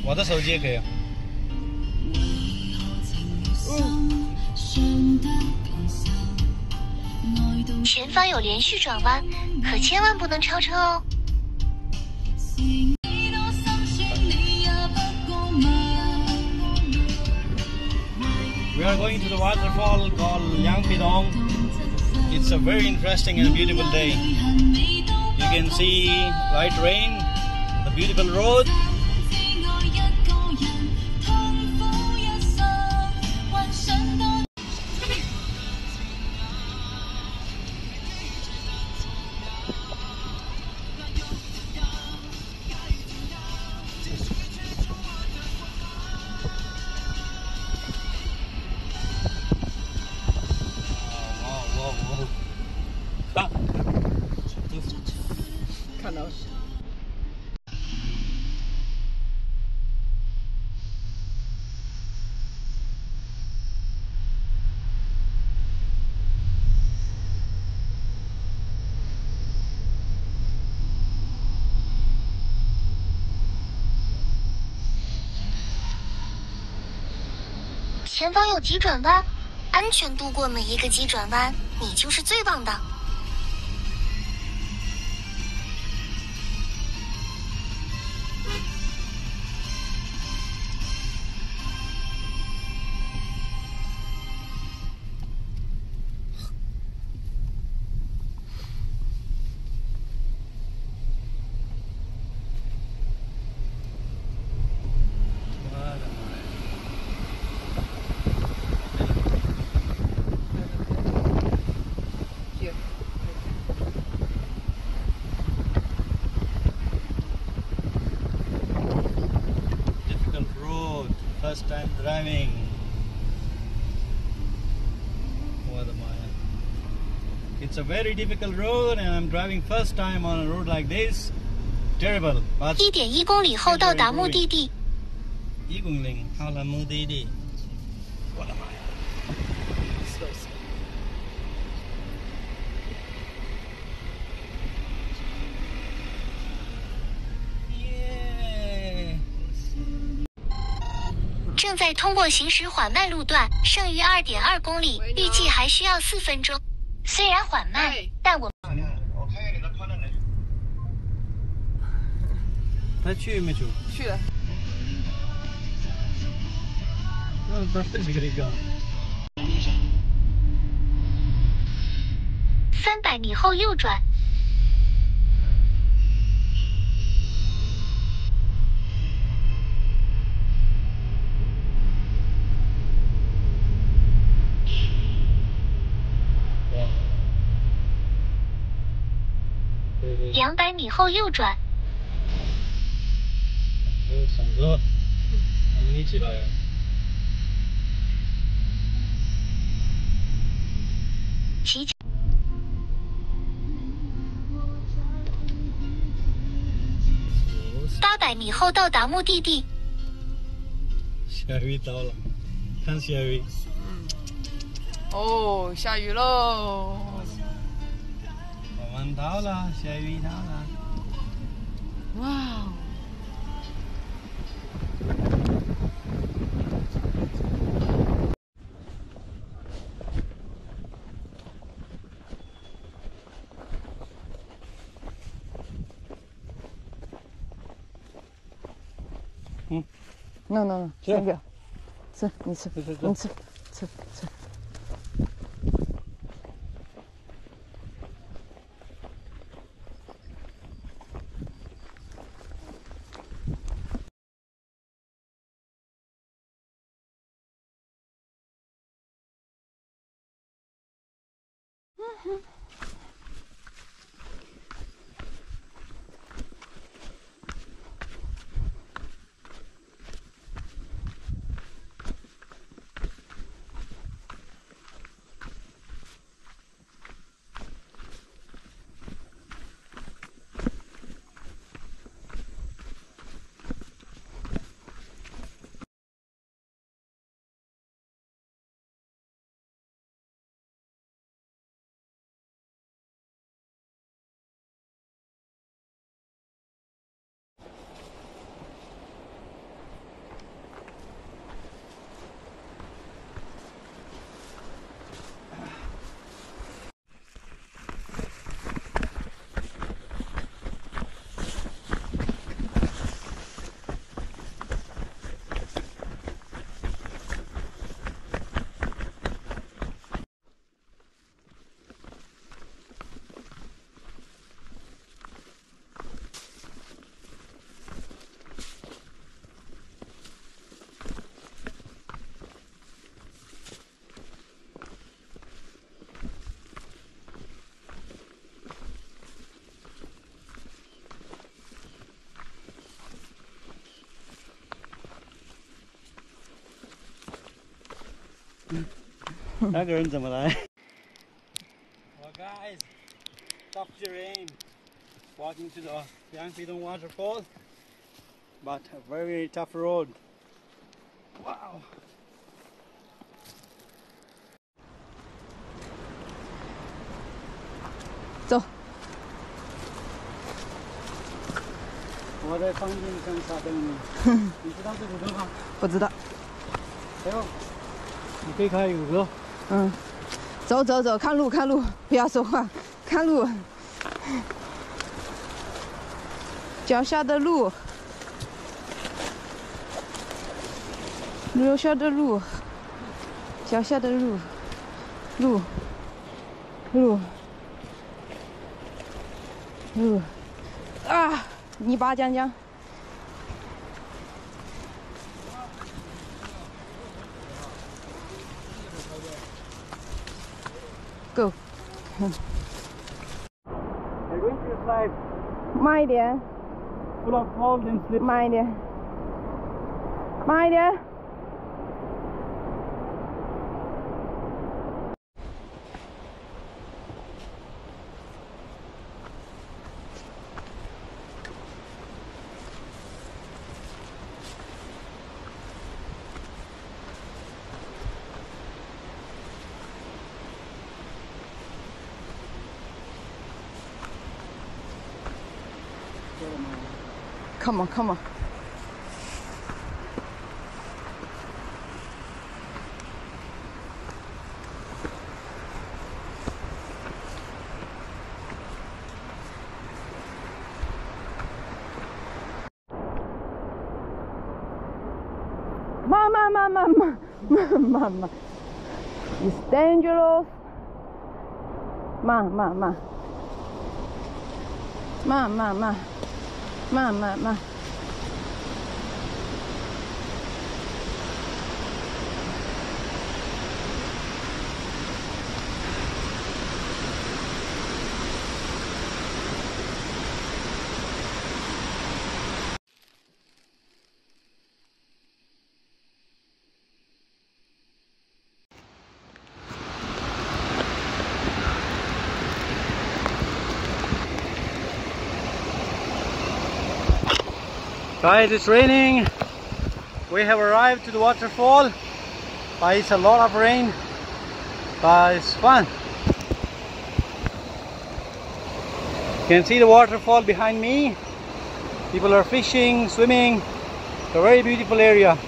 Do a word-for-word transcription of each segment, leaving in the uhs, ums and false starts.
我的手机也可以。 前方有连续转弯，可千万不能超车哦。 We are going to the waterfall called Liangpidong. It's a very interesting and beautiful day. You can see light rain, the beautiful road. Wow, wow, wow. 看到。 前方有急转弯，安全度过每一个急转弯，你就是最棒的。 Difficult road, first time driving. It's a very difficult road, and I'm driving first time on a road like this. Terrible. But 一点一公里后到达目的地。 一公里，到了目的地。我的妈呀！耶！ 正在通过行驶缓慢路段，剩余二点二公里，预计还需要四分钟。虽然缓慢，但我他去没去？ 去了。 那不是这个一个。 三百米后右转。两百米后右转。 上车，我们一起来。 骑。八百米后到达目的地。 下雨到了，看下雨。 嗯。哦，下雨喽！ 我们到了，下雨到了。 哇哦！ 嗯 ，no no no，先不要，吃，你吃， 吃吃你吃，吃吃。 那个人怎么来 ？Well, guys, tough terrain. Walking to the Yangpidong waterfall, but a very tough road. Wow. 走。 我在房间上下等你。你知道这首歌吗？ 不知道。 哎呦，你可以开一个歌。 嗯，走走走，看路看路，不要说话，看路。脚下的路，留下的路，脚下的路，路，路，路，啊！泥巴浆浆。Go。慢一点。 Full of salt and slip. 慢一点。慢一点。Come on, come on. Mama, mama, mama, mama. It's dangerous. Ma, ma, ma. Ma, ma, ma. Ma, ma, ma. Guys, it's raining. We have arrived to the waterfall, but it's a lot of rain, but it's fun. You can see the waterfall behind me. People are fishing, swimming. It's a very beautiful area.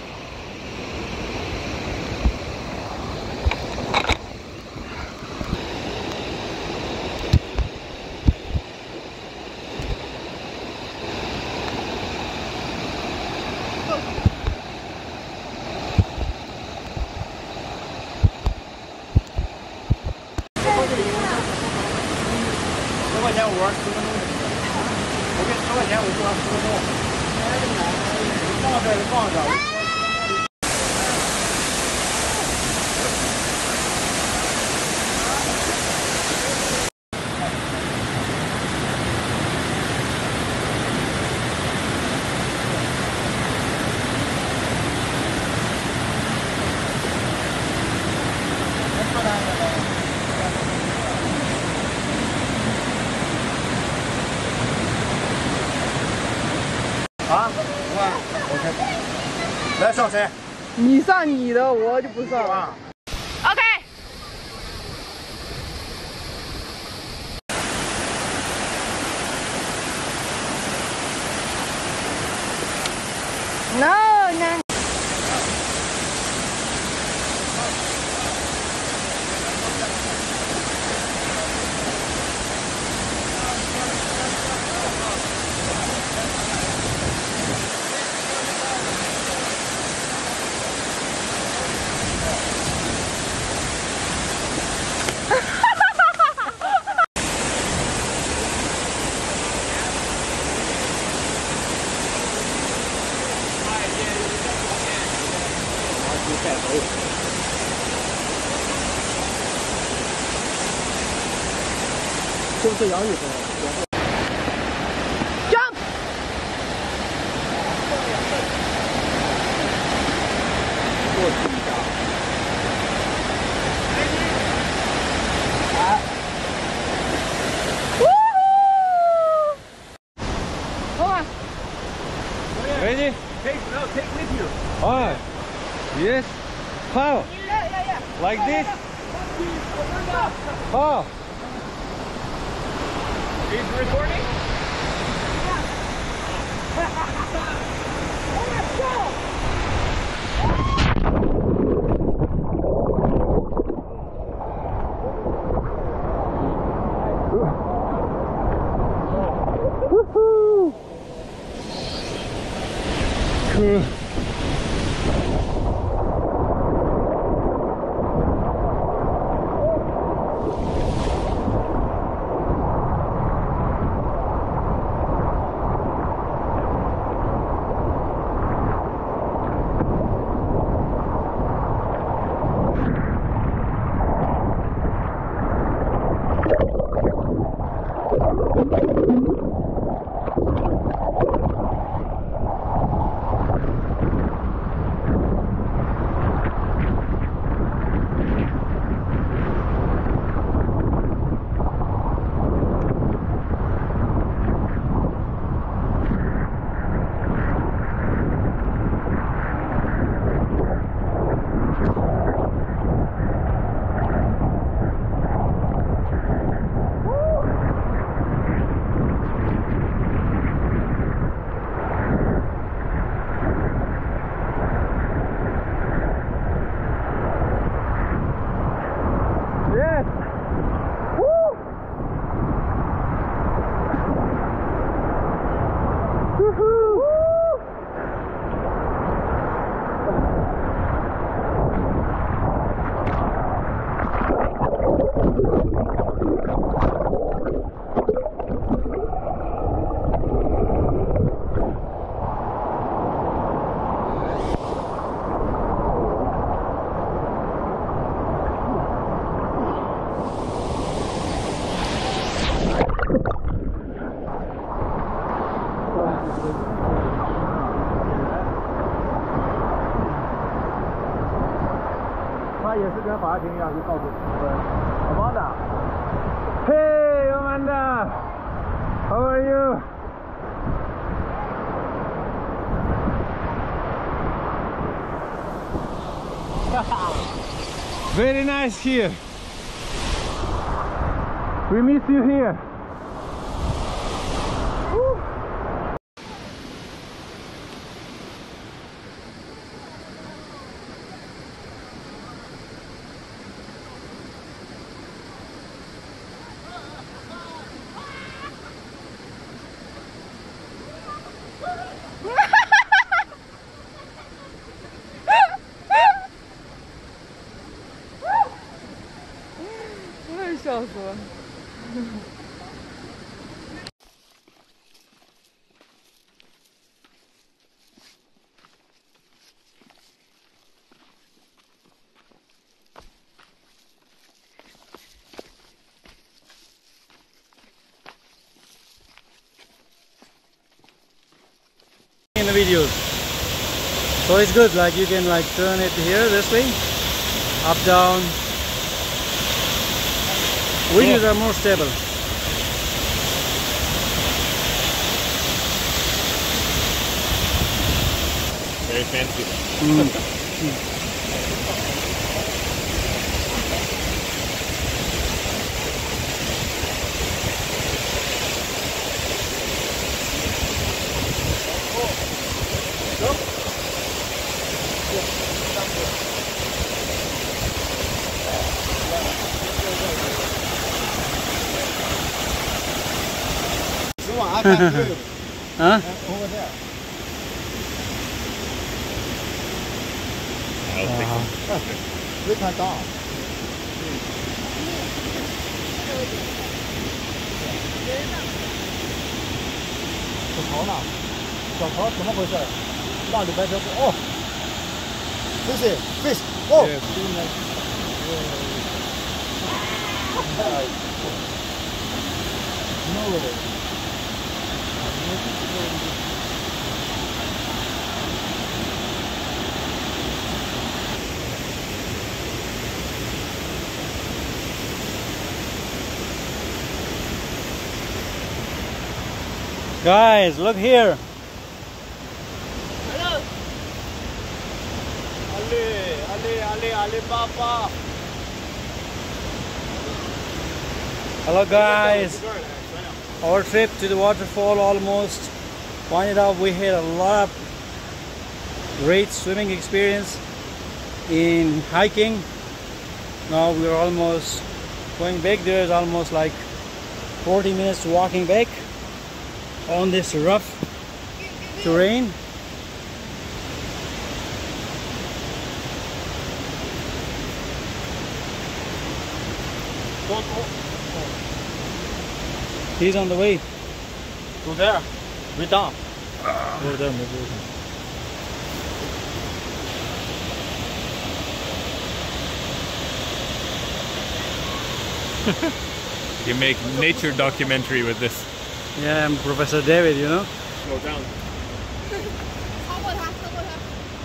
啊，OK，来上谁？ 你上你的，我就不上了。OK。No, no. 是不是杨雨峰 ？Jump！ 过去一下。 you recording? Woohoo! Cool. Amanda. Hey, Amanda. How are you? Very nice here. We miss you here. Woo. In the videos, so it's good, like you can like turn it here this way, up, down. Videos are more stable. Very fancy. Mm. Huh? Over there. Wow. 非常大。小曹呢？小曹怎么回事？那里白车哦 ，fish fish 哦。No. Guys, look here. Ali, Ali, Ali, Ali Papa. Hello guys. Our trip to the waterfall almost winded up. We had a lot of great swimming experience in hiking. Now we're almost going back. There's almost like forty minutes walking back on this rough terrain. He's on the way. Go there. Way down. Go there, maybe. You make nature documentary with this. Yeah, I'm Professor David, you know. Go down. 超过他，超过他。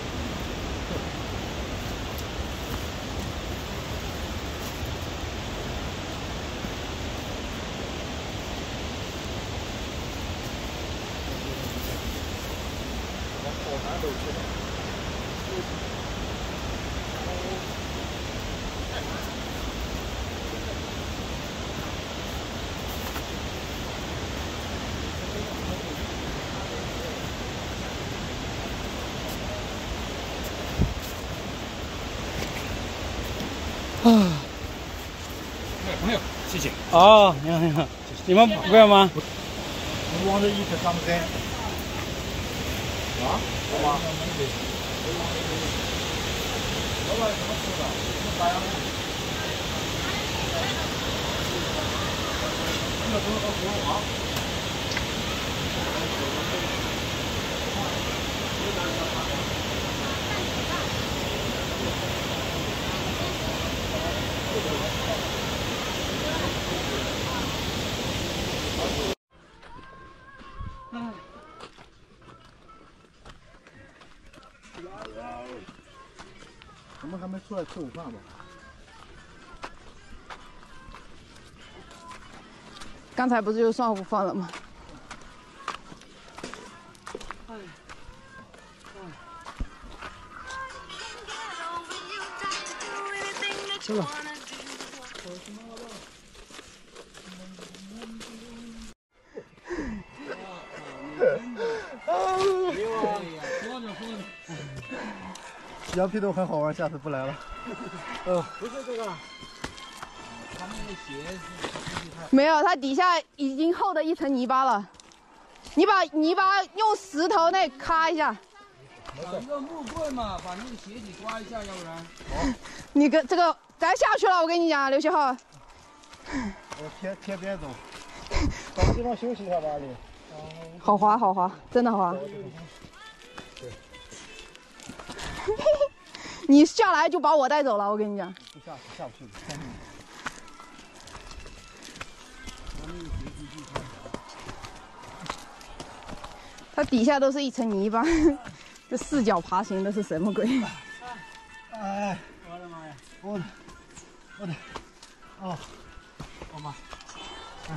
啊， 没有，谢谢。 哦，你好，你好，你们不要吗？ We want to eat something. 啊？好吧。老板怎么吃的？打烊了。这个都是和葫芦啊。我们还没出来吃午饭吧？ 刚才不是就算午饭了吗？ 吃了。 羊皮都很好玩，下次不来了。 哦，不是这个，他们的鞋是没有，它底下已经厚的一层泥巴了。你把泥巴用石头那咔一下。 找一个木棍嘛，把那个鞋底刮一下，要不然。 好。 你跟这个再下去了，我跟你讲，刘学浩。 我贴贴边走，找个地方休息一下吧，你。 好滑，好滑，真的好滑。你下来就把我带走了，我跟你讲。 不下下不去。 它底下都是一层泥巴，这四脚爬行的是什么鬼？ 哎，我的妈呀！我的，我的，哦，好吧。嗯。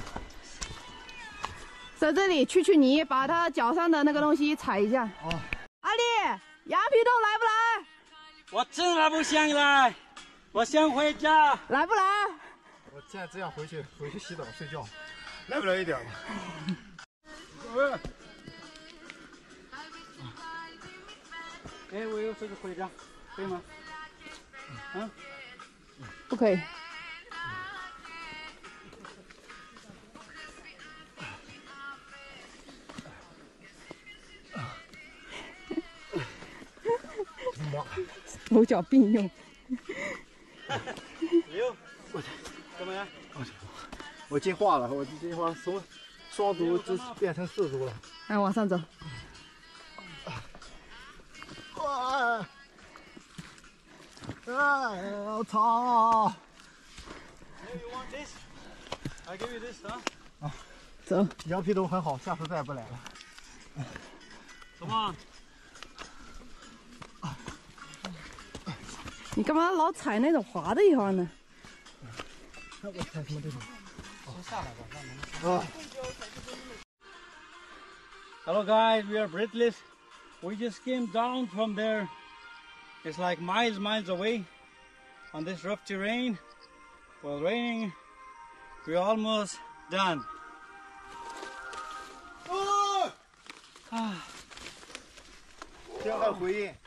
在这里去去泥，把它脚上的那个东西踩一下。 哦。 阿丽，羊皮冻来不来？ 我真的不想来，我想回家。 来不来？ 我现在只想回去，回去洗澡睡觉，来不来一点吧？ 哎，我有这个徽章，可以吗？嗯， 不可以。手脚并用。 六，怎么样？ 我进化了，我进化从双足就变成四足了。 来，往上走。 哇！哎，我操 You want this? I give you this, huh? 啊， 走。 羊皮都很好，下次再也不来了。 Come on. 你干嘛老踩那种滑的地方呢？ 我踩什么地方？ 先下来吧，让我们。 啊。 Hello guys, we are breathless. We just came down from there. It's like miles, miles away on this rough terrain. While raining, we're almost done. 天海回音。